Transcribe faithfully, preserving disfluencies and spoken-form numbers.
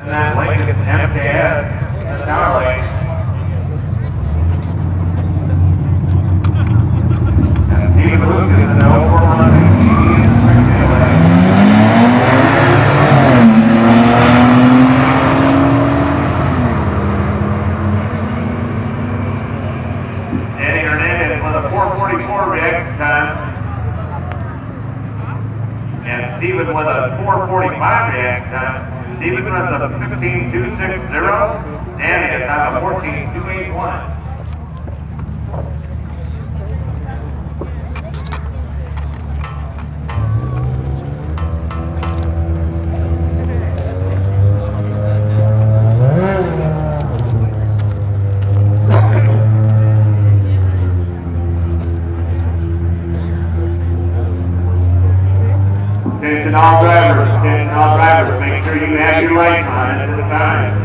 And then Lincoln M K S, Tower Lane. And Stephen Luke is in the oh four one Danny Hernandez with a four forty-four reaction time. And Stephen with a four forty-five reaction time. Stephen runs a fifteen two sixty, Danny a time of fourteen two eighty-one. Attention all drivers, attention all drivers, make sure you have your lights on at this time.